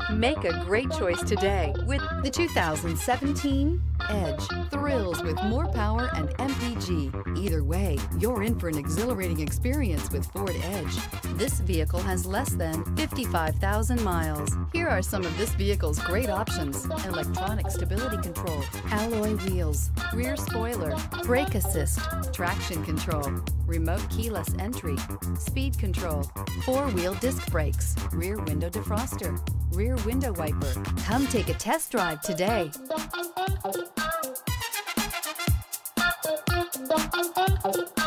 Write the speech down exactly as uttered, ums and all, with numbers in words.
Make a great choice today with the two thousand seventeen Edge. Thrills with more power and M P G. Either way, you're in for an exhilarating experience with Ford Edge. This vehicle has less than fifty-five thousand miles. Here are some of this vehicle's great options: electronic stability control, alloy wheels, rear spoiler, brake assist, traction control, remote keyless entry, speed control, four-wheel disc brakes, rear window defroster, rear window wiper. Come take a test drive today. Thank you.